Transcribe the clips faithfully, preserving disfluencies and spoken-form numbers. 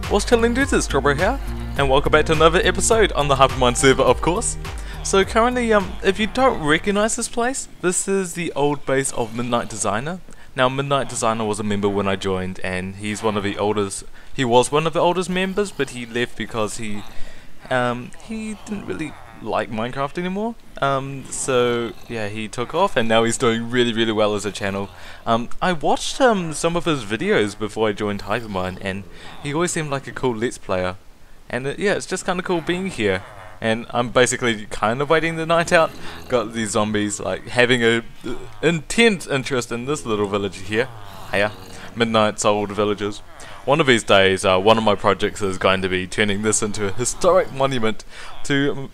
What's chilling dudes, it's torbray here, and welcome back to another episode on the Hypermine server, of course. So currently, um, if you don't recognize this place, this is the old base of Midnight Designer. Now, Midnight Designer was a member when I joined, and he's one of the oldest, he was one of the oldest members, but he left because he, um, he didn't really like Minecraft anymore. Um, so yeah, he took off, and now he's doing really, really well as a channel. Um, I watched um some of his videos before I joined Hypermine, and he always seemed like a cool Let's Player. And uh, yeah, it's just kind of cool being here. And I'm basically kind of waiting the night out. Got these zombies like having a uh, intense interest in this little village here. Hiya, Midnight's old villagers. One of these days, uh, one of my projects is going to be turning this into a historic monument to. Um,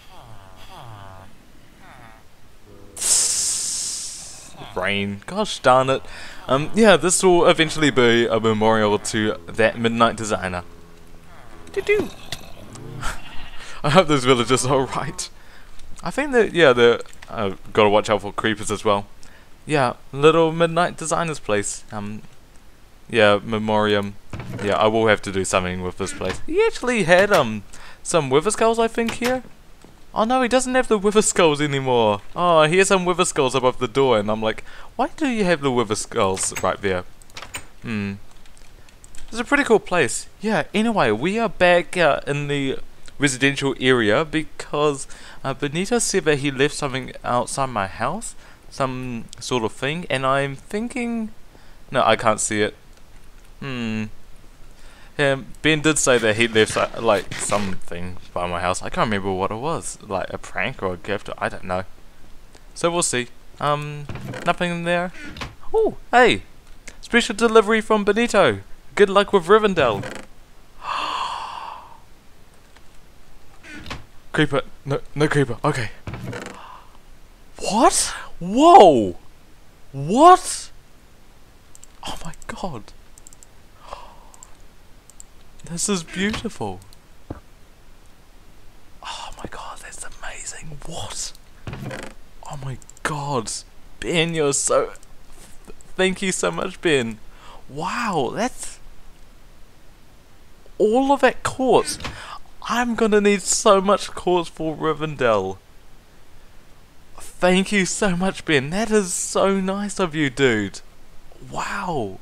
Rain, gosh darn it. Um, yeah, this will eventually be a memorial to that Midnight Designer. Doo-doo. I hope those villagers are alright. I think that, yeah, they're, uh, gotta watch out for creepers as well. Yeah, little Midnight Designer's place. Um, yeah, memoriam. Yeah, I will have to do something with this place. He actually had, um, some wither skulls, I think, here. Oh no, he doesn't have the wither skulls anymore. Oh, he has some wither skulls above the door, and I'm like, why do you have the wither skulls right there? Hmm. It's a pretty cool place. Yeah, anyway, we are back uh, in the residential area because uh, Benito said that he left something outside my house. Some sort of thing, and I'm thinking... No, I can't see it. Hmm. Yeah, Ben did say that he left uh, like something by my house. I can't remember what it was, like a prank or a gift. I don't know. So we'll see. Um, nothing in there. Oh, hey, special delivery from Benito. Good luck with Rivendell. Creeper, no, no creeper. Okay. What? Whoa! What? Oh my god. This is beautiful. Oh my god, that's amazing. What? Oh my god. Ben, you're so... Thank you so much, Ben. Wow, that's... all of that quartz. I'm gonna need so much quartz for Rivendell. Thank you so much, Ben. That is so nice of you, dude. Wow.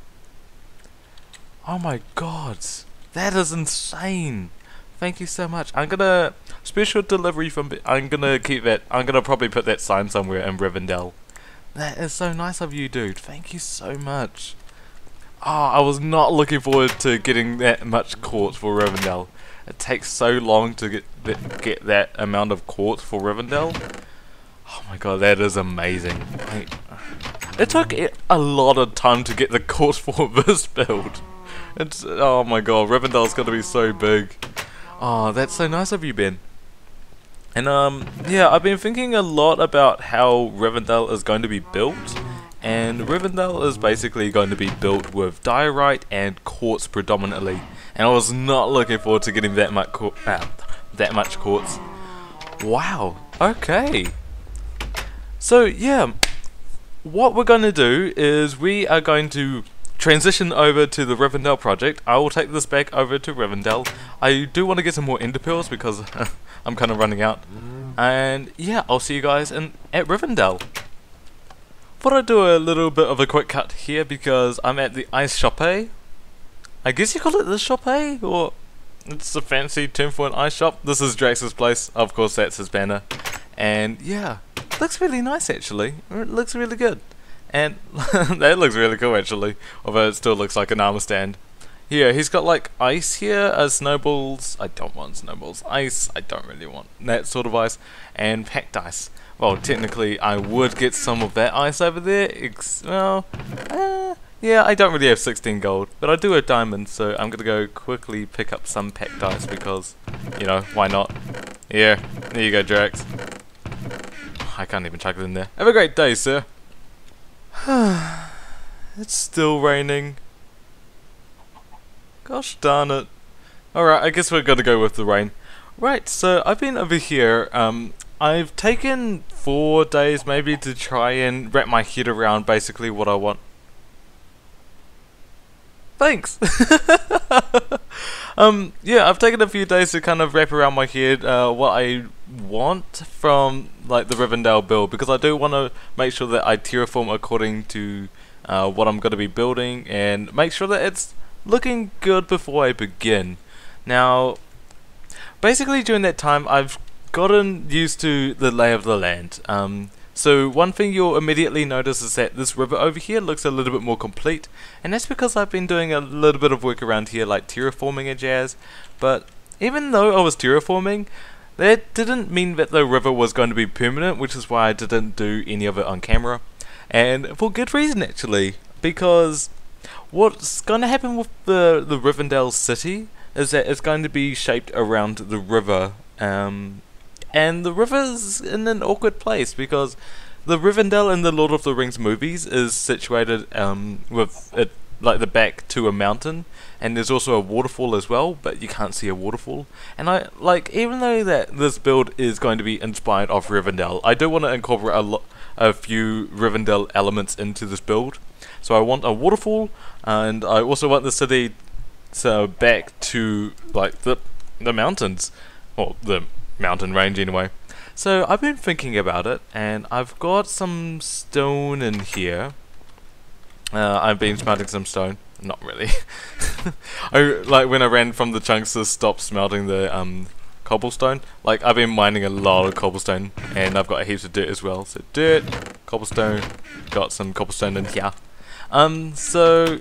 Oh my god. That is insane. Thank you so much. I'm gonna special delivery from. I'm gonna keep that. I'm gonna probably put that sign somewhere in Rivendell. That is so nice of you, dude. Thank you so much. Oh, I was not looking forward to getting that much quartz for Rivendell. It takes so long to get that, get that amount of quartz for Rivendell. Oh my god, that is amazing. I, it took a lot of time to get the quartz for this build. It's, oh my god, Rivendell's gonna be so big. Oh, that's so nice of you, Ben. And um, yeah, I've been thinking a lot about how Rivendell is going to be built. And Rivendell is basically going to be built with diorite and quartz predominantly. And I was not looking forward to getting that much qu uh, that much quartz. Wow. Okay. So yeah, what we're going to do is we are going to transition over to the Rivendell project. I will take this back over to Rivendell. I do want to get some more ender pearls because I'm kind of running out. And yeah, I'll see you guys in at Rivendell. Thought I'd do a little bit of a quick cut here because I'm at the ice shop. I guess you call it the shop, or it's a fancy term for an ice shop. This is Drax's place. Of course, that's his banner. And yeah, it looks really nice actually. It looks really good. And that looks really cool actually, although it still looks like an armor stand. Here, he's got like ice here, uh, snowballs. I don't want snowballs. Ice, I don't really want that sort of ice. And packed ice. Well, technically, I would get some of that ice over there. Ex well, uh, yeah, I don't really have sixteen gold, but I do have diamonds, so I'm gonna go quickly pick up some packed ice because, you know, why not? Yeah, there you go, Drax. I can't even chuck it in there. Have a great day, sir. It's still raining. Gosh darn it. Alright, I guess we're gonna go with the rain. Right, so I've been over here. Um, I've taken four days maybe to try and wrap my head around basically what I want. Thanks! um, yeah, I've taken a few days to kind of wrap around my head uh, what I want from like the Rivendell build, because I do want to make sure that I terraform according to uh, what I'm going to be building and make sure that it's looking good before I begin. Now, basically during that time, I've gotten used to the lay of the land. Um, So one thing you'll immediately notice is that this river over here looks a little bit more complete, and that's because I've been doing a little bit of work around here like terraforming and jazz. But even though I was terraforming, that didn't mean that the river was going to be permanent, which is why I didn't do any of it on camera. And for good reason actually, because what's going to happen with the, the Rivendell city is that it's going to be shaped around the river. Um, And the river's in an awkward place because the Rivendell in the Lord of the Rings movies is situated um, with it like the back to a mountain, and there's also a waterfall as well, but you can't see a waterfall. And I like, even though that this build is going to be inspired off Rivendell, I do want to incorporate a, lo a few Rivendell elements into this build. So I want a waterfall, and I also want the city so back to like the the mountains, or the mountain range anyway. So I've been thinking about it, and I've got some stone in here. Uh, I've been smelting some stone. Not really. I like when I ran from the chunks to stop smelting the um cobblestone. Like I've been mining a lot of cobblestone, and I've got heaps of dirt as well. So dirt, cobblestone, got some cobblestone in here. Um, so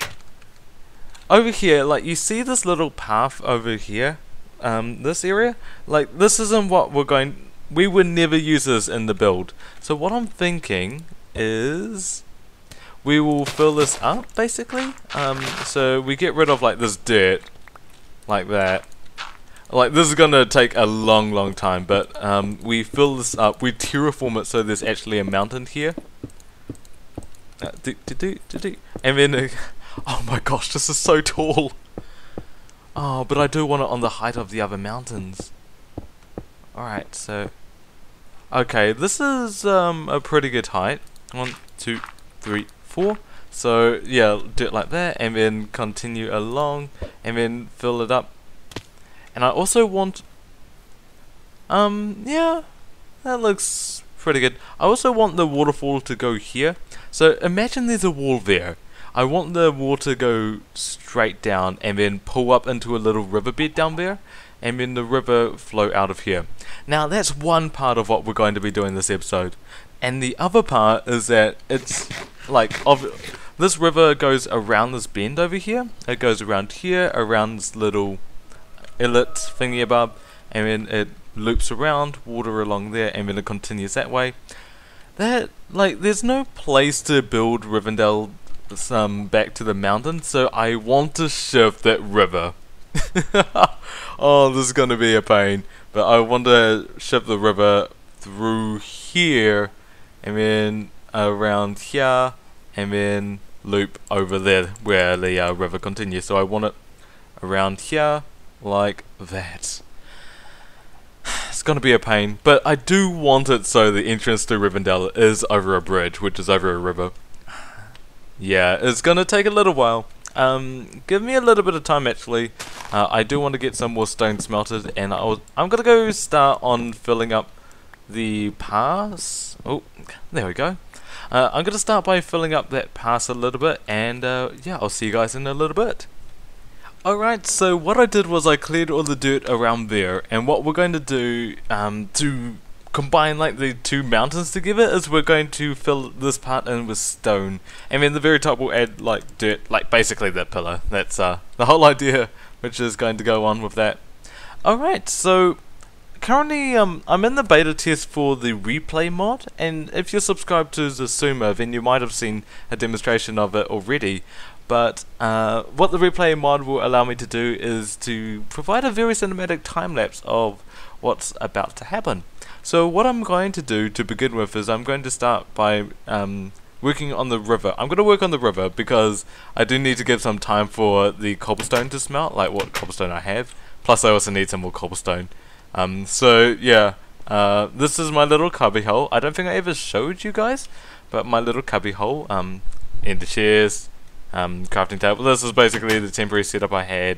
over here, like you see this little path over here. Um, this area, like this isn't what we're going, we would never use this in the build. So what I'm thinking is we will fill this up basically. Um, so we get rid of like this dirt, like that. Like this is gonna take a long long time, but um, we fill this up, we terraform it so there's actually a mountain here. Uh, do, do, do, do, do. And then, uh, oh my gosh, this is so tall. Oh, but I do want it on the height of the other mountains. Alright, so... Okay, this is um, a pretty good height. One, two, three, four. So, yeah, do it like that, and then continue along, and then fill it up. And I also want... Um, yeah, that looks pretty good. I also want the waterfall to go here. So, imagine there's a wall there. I want the water to go straight down and then pull up into a little riverbed down there, and then the river flow out of here. Now that's one part of what we're going to be doing this episode, and the other part is that it's like of this river goes around this bend over here. It goes around here, around this little inlet thingy above, and then it loops around, water along there, and then it continues that way. That like there's no place to build Rivendell some back to the mountain, so I want to shift that river. Oh, this is gonna be a pain, but I want to shift the river through here, and then around here, and then loop over there where the uh, river continues. So I want it around here like that. It's gonna be a pain, but I do want it so the entrance to Rivendell is over a bridge, which is over a river. Yeah, it's gonna take a little while. Um, give me a little bit of time actually. Uh, I do want to get some more stone smelted, and I was, I'm gonna go start on filling up the pass. Oh, there we go. Uh, I'm gonna start by filling up that pass a little bit, and uh, yeah, I'll see you guys in a little bit. Alright, so what I did was I cleared all the dirt around there, and what we're going to do um, to combine like the two mountains together is we're going to fill this part in with stone, and then the very top we'll add like dirt, like basically that pillar. That's uh, the whole idea which is going to go on with that. Alright, so currently um, I'm in the beta test for the replay mod, and if you're subscribed to Zasuma then you might have seen a demonstration of it already. But uh, what the replay mod will allow me to do is to provide a very cinematic time-lapse of what's about to happen. So what I'm going to do to begin with is I'm going to start by um, working on the river. I'm going to work on the river because I do need to give some time for the cobblestone to smelt, like what cobblestone I have. Plus I also need some more cobblestone. Um, so yeah, uh, this is my little cubby hole. I don't think I ever showed you guys, but my little cubby hole, um, in the chairs, um, crafting table. This is basically the temporary setup I had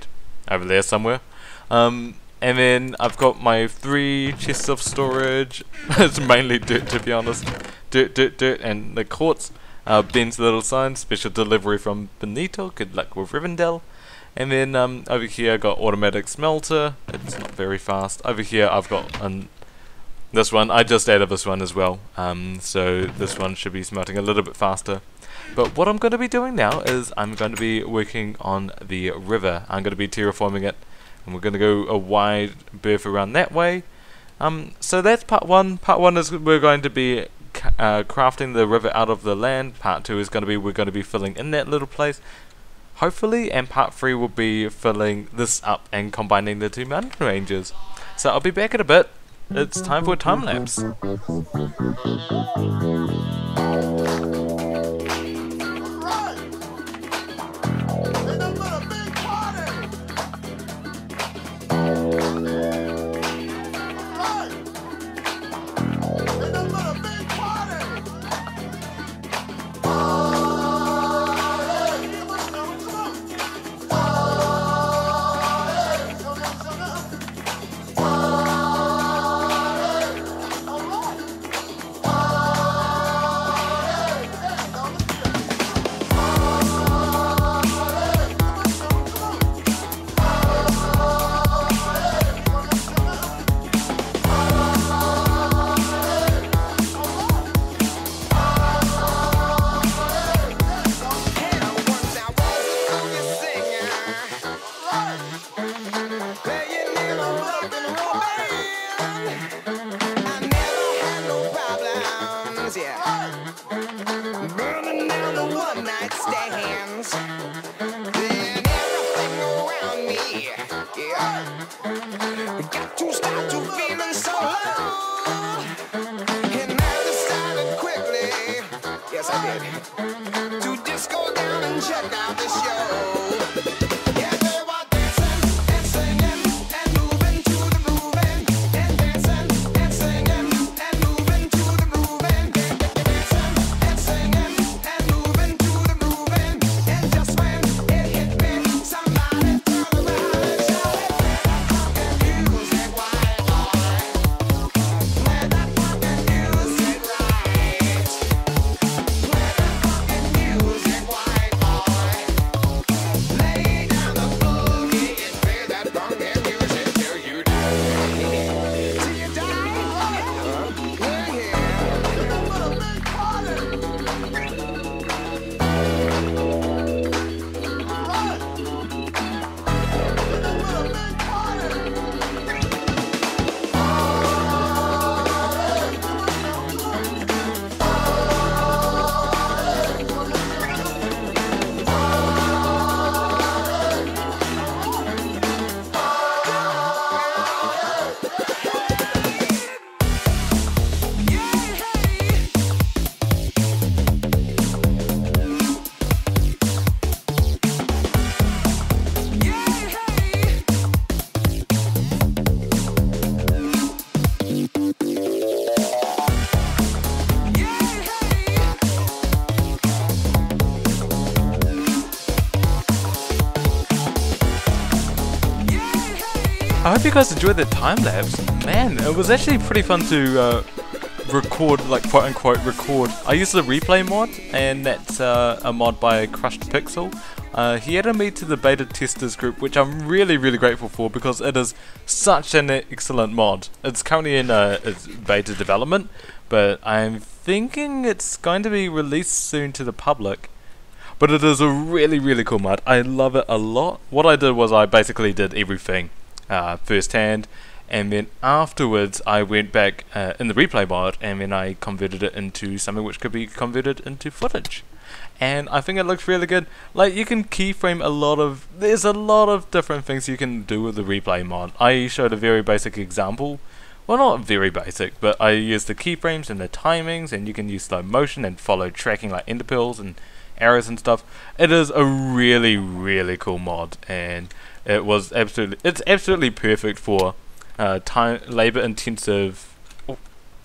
over there somewhere. Um, and then I've got my three chests of storage. It's mainly dirt, to be honest. Dirt, dirt, dirt, and the quartz. Uh, Ben's little sign, special delivery from Benito. Good luck with Rivendell. And then um, over here I got automatic smelter. It's not very fast. Over here I've got an this one. I just added this one as well. Um, so this one should be smelting a little bit faster. But what I'm going to be doing now is I'm going to be working on the river. I'm going to be terraforming it, and we're going to go a wide berth around that way. Um, so that's part one. Part one is we're going to be uh, crafting the river out of the land. Part two is going to be we're going to be filling in that little place, hopefully, and part three will be filling this up and combining the two mountain ranges. So I'll be back in a bit. It's time for a time lapse. Got to start to feeling so low, and I decided quickly, yes I did, to just go down and check out the show. Yeah, they were dancing and singing and moving to the grooving, and dancing and singing and moving to the grooving, dancing and singing and moving to the grooving, and just when it hit me, somebody turned around and shouted, I hope you guys enjoyed that time lapse. Man, it was actually pretty fun to uh, record, like quote unquote record. I used the replay mod, and that's uh, a mod by Crushed Pixel. Uh, he added me to the beta testers group, which I'm really really grateful for because it is such an excellent mod. It's currently in uh, its beta development, but I'm thinking it's going to be released soon to the public. But it is a really really cool mod. I love it a lot. What I did was I basically did everything Uh, firsthand, and then afterwards I went back uh, in the replay mod, and then I converted it into something which could be converted into footage, and I think it looks really good. Like, you can keyframe a lot of, there's a lot of different things you can do with the replay mod. I showed a very basic example, well, not very basic, but I used the keyframes and the timings, and you can use slow motion and follow tracking like ender pearls and arrows and stuff. It is a really really cool mod, and it was absolutely, it's absolutely perfect for uh, time, labor intensive, oh,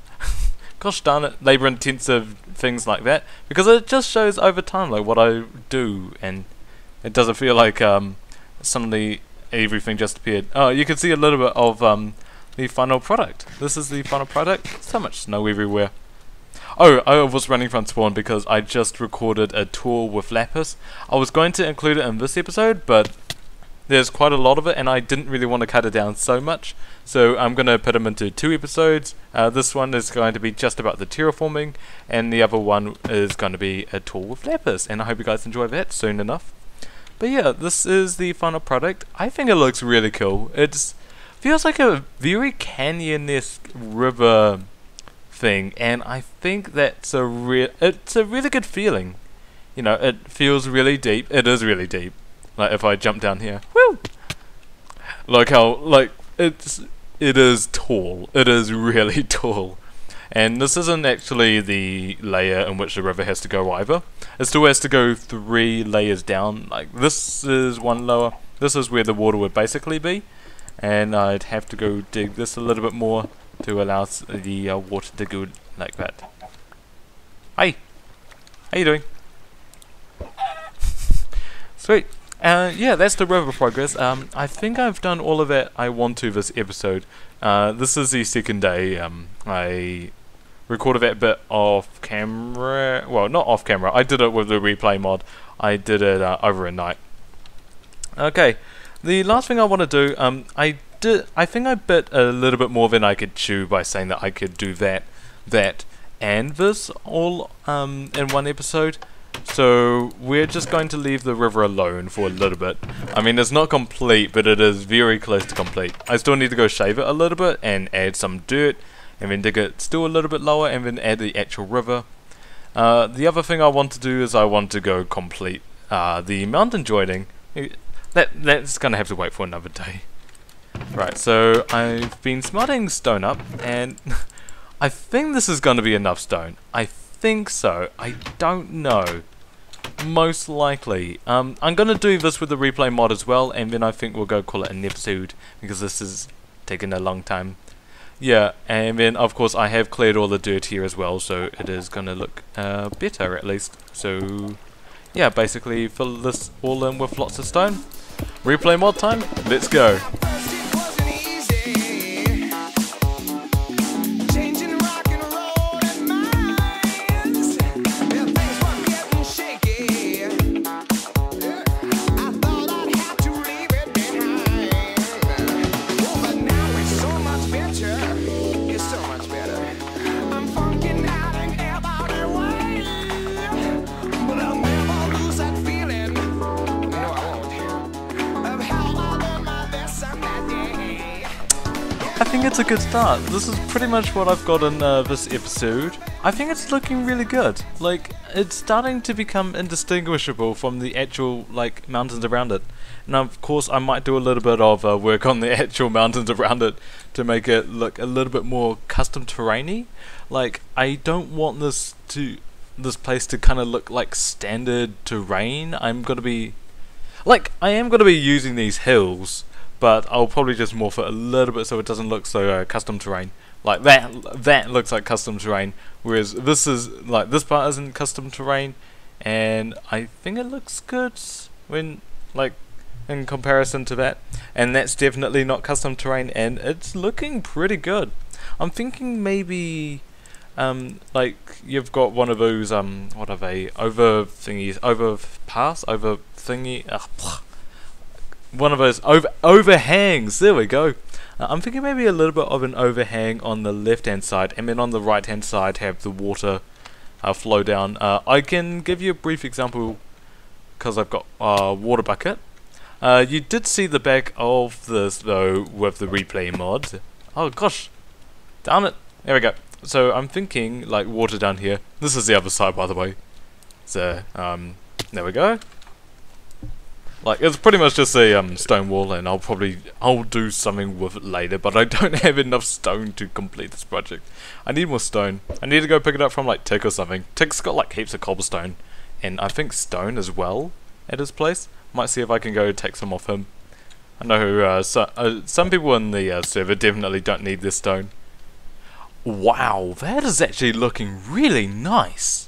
gosh darn it, labor intensive things like that, because it just shows over time like what I do, and it doesn't feel like um, suddenly everything just appeared. Oh, you can see a little bit of um, the final product. This is the final product. So much snow everywhere. Oh, I was running from spawn because I just recorded a tour with lapis. I was going to include it in this episode, but there's quite a lot of it and I didn't really want to cut it down so much. So I'm going to put them into two episodes. Uh, this one is going to be just about the terraforming, and the other one is going to be a tour with lapis. And I hope you guys enjoy that soon enough. But yeah, this is the final product. I think it looks really cool. It feels like a very canyon-esque river thing, and I think that's a real it's a really good feeling. You know, it feels really deep. It is really deep. Like if I jump down here, woo! Like how like it's it is tall. It is really tall. And this isn't actually the layer in which the river has to go either. It still has to go three layers down. Like this is one lower. This is where the water would basically be, and I'd have to go dig this a little bit more to allow the uh, water to go like that. Hi! How you doing? Sweet. Uh, yeah, that's the river progress. Um, I think I've done all of that I want to this episode. Uh, this is the second day. Um, I recorded that bit off camera. Well, not off camera. I did it with the replay mod. I did it uh, over a night. Okay, the last thing I want to do, um, I did. I think I bit a little bit more than I could chew by saying that I could do that, that, and this all um, in one episode. So we're just going to leave the river alone for a little bit. I mean, it's not complete, but it is very close to complete. I still need to go shave it a little bit and add some dirt, and then dig it still a little bit lower, and then add the actual river. Uh, the other thing I want to do is I want to go complete uh, the mountain joining. That that's gonna have to wait for another day. Right, so I've been smelting stone up, and I think this is gonna be enough stone. I think so. I don't know. Most likely. Um, I'm gonna do this with the replay mod as well, and then I think we'll go call it an episode because this is taking a long time. Yeah, and then of course I have cleared all the dirt here as well, so it is gonna look uh, better at least. So yeah, basically fill this all in with lots of stone. Replay mod time. Let's go. I think it's a good start. This is pretty much what I've got in uh, this episode. I think it's looking really good. Like, it's starting to become indistinguishable from the actual, like, mountains around it. Now, of course, I might do a little bit of uh, work on the actual mountains around it to make it look a little bit more custom terrainy. Like, I don't want this to, this place to kind of look like standard terrain. I'm gonna be, like, I am gonna be using these hills, but I'll probably just morph it a little bit so it doesn't look so uh, custom terrain. Like that, that looks like custom terrain, whereas this is, like, this part isn't custom terrain, and I think it looks good when, like, in comparison to that, and that's definitely not custom terrain, and it's looking pretty good. I'm thinking maybe, um, like, you've got one of those, um, what are they, over thingies, overpass, over thingy, ugh, one of those over overhangs. There we go. Uh, I'm thinking maybe a little bit of an overhang on the left hand side, and then on the right hand side have the water uh, flow down. Uh, I can give you a brief example because I've got a uh, water bucket. Uh, you did see the back of this though with the replay mod. Oh gosh, damn it! There we go. So I'm thinking like water down here. This is the other side, by the way. So um, there we go. Like, it's pretty much just a um, stone wall, and I'll probably I'll do something with it later, but I don't have enough stone to complete this project. I need more stone. I need to go pick it up from like Tick or something. Tick's got like heaps of cobblestone, and I think stone as well at his place. Might see if I can go take some off him. I know uh, so, uh, some people in the uh, server definitely don't need this stone. Wow, that is actually looking really nice.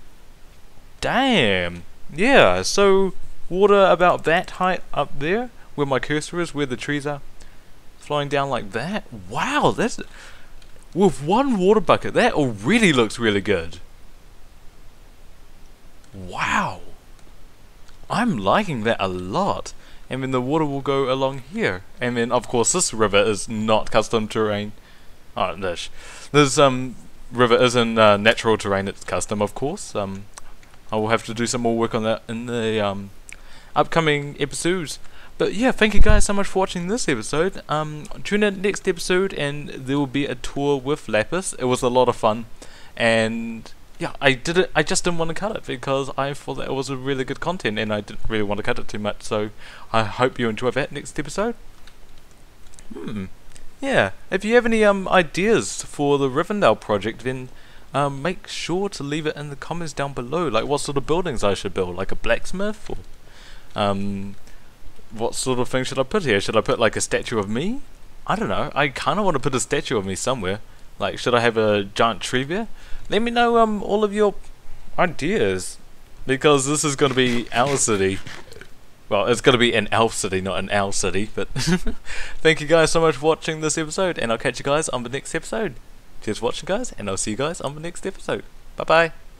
Damn. Yeah, so water about that height up there. where my cursor is, where the trees are, flowing down like that. Wow, that's with one water bucket. That already looks really good. Wow, I'm liking that a lot. And then the water will go along here. And then of course this river is not custom terrain. Oh, this this um river isn't uh, natural terrain. It's custom, of course. Um, I will have to do some more work on that in the um upcoming episodes. But yeah, thank you guys so much for watching this episode. Um, tune in next episode, and there will be a tour with Lapis. It was a lot of fun, and yeah, I did it. I just didn't want to cut it because I thought that it was a really good content, and I didn't really want to cut it too much. So I hope you enjoy that next episode. Hmm. Yeah. If you have any um ideas for the Rivendell project, then um make sure to leave it in the comments down below. Like what sort of buildings I should build, like a blacksmith, or um. what sort of thing should I put here? Should I put like a statue of me? I don't know. I kind of want to put a statue of me somewhere. Like, should I have a giant tree there? Let me know um all of your ideas, because this is going to be our city. Well, it's going to be an elf city, not an owl city. But thank you guys so much for watching this episode, and I'll catch you guys on the next episode. Cheers for watching, guys, and I'll see you guys on the next episode. Bye bye.